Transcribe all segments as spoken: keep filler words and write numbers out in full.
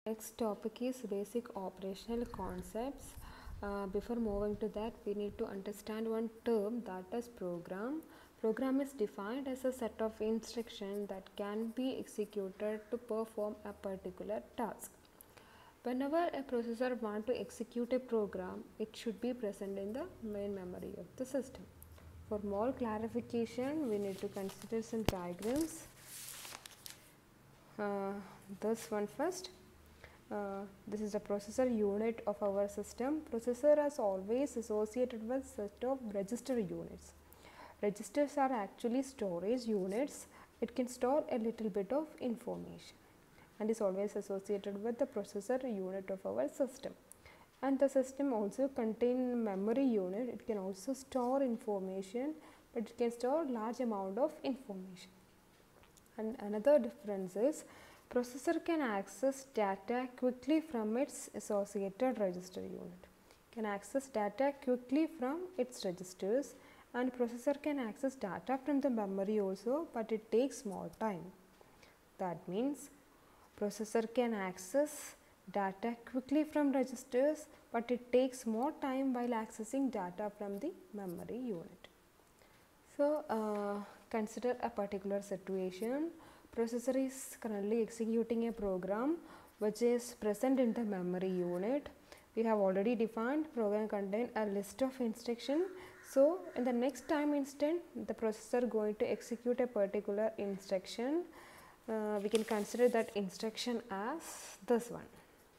Next topic is basic operational concepts. Uh, before moving to that, we need to understand one term, that is program. Program is defined as a set of instructions that can be executed to perform a particular task. Whenever a processor wants to execute a program, it should be present in the main memory of the system. For more clarification, we need to consider some diagrams. Uh, this one first. Uh, this is the processor unit of our system. Processor is always associated with set of register units. Registers are actually storage units. It can store a little bit of information and is always associated with the processor unit of our system. And the system also contains memory unit. It can also store information, but it can store large amount of information. And another difference is processor can access data quickly from its associated register unit. Can access data quickly from its registers, and processor can access data from the memory also, but it takes more time. That means processor can access data quickly from registers, but it takes more time while accessing data from the memory unit. So, uh, consider a particular situation. Processor is currently executing a program which is present in the memory unit. We have already defined program contain a list of instructions. So, in the next time instant, the processor going to execute a particular instruction. Uh, we can consider that instruction as this one,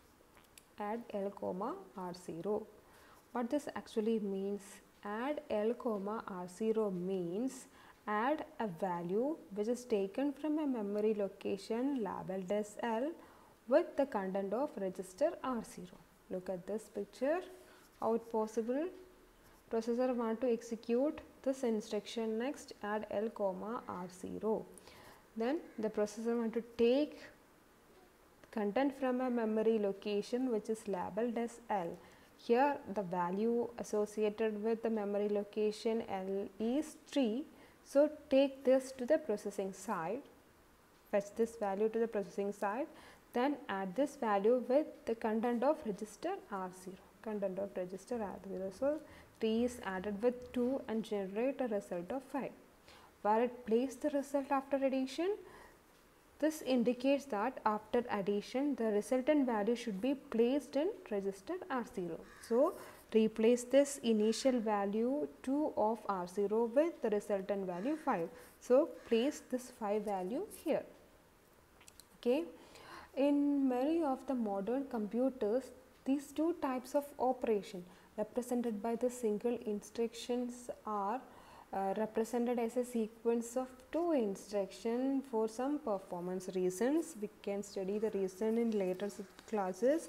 add L comma R zero. What this actually means, add L comma R zero means add a value which is taken from a memory location labeled as L with the content of register R zero. Look at this picture, how it possible. Processor want to execute this instruction next, add L comma R zero. Then the processor want to take content from a memory location which is labeled as L. Here the value associated with the memory location L is three. So, take this to the processing side, fetch this value to the processing side, then add this value with the content of register R zero, content of register R zero. So, three is added with two and generate a result of five. Where it places the result after addition, this indicates that after addition the resultant value should be placed in register R zero. So, replace this initial value two of R zero with the resultant value five. So, place this five value here. Okay. In many of the modern computers, these two types of operation represented by the single instructions are uh, represented as a sequence of two instructions for some performance reasons. We can study the reason in later classes.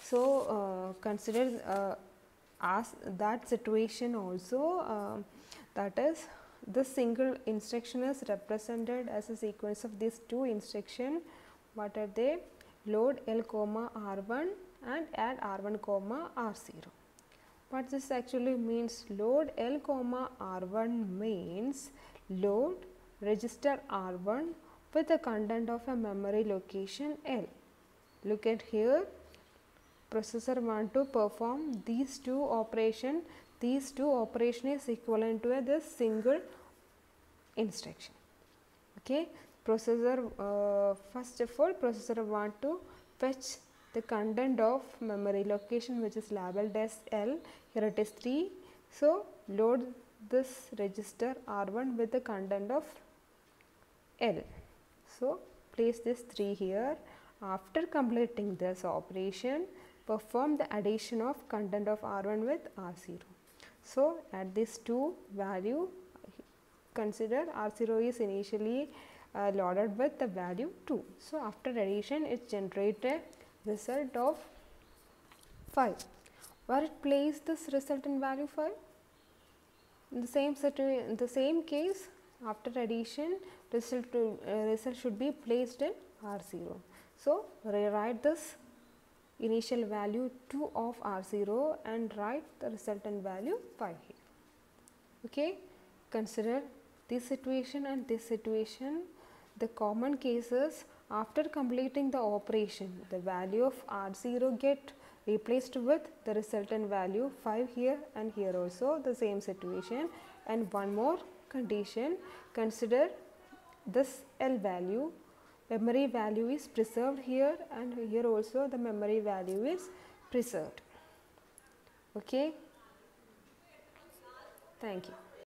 So, uh, consider uh, as that situation also, uh, that is this single instruction is represented as a sequence of these two instructions. What are they? Load L comma R one and add R one comma R zero. What this actually means, load L comma R one means load register R one with the content of a memory location L. Look at here. Processor want to perform these two operation. These two operation is equivalent to a this single instruction. Okay. Processor uh, first of all, processor want to fetch the content of memory location which is labeled as L. Here it is three. So, load this register R one with the content of L. So, place this three here. After completing this operation, perform the addition of content of R one with R zero. So, at this two value, consider R zero is initially uh, loaded with the value two. So, after addition it generates a result of five. Where it places this resultant value five? In the same situation, in the same case, after addition result, to, uh, result should be placed in R zero. So, rewrite this initial value two of R zero and write the resultant value five here. Okay. Consider this situation and this situation. The common cases After completing the operation, the value of R zero get replaced with the resultant value five here and here also the same situation. And one more condition, consider this L value, memory value is preserved here and here also the memory value is preserved. Okay, thank you.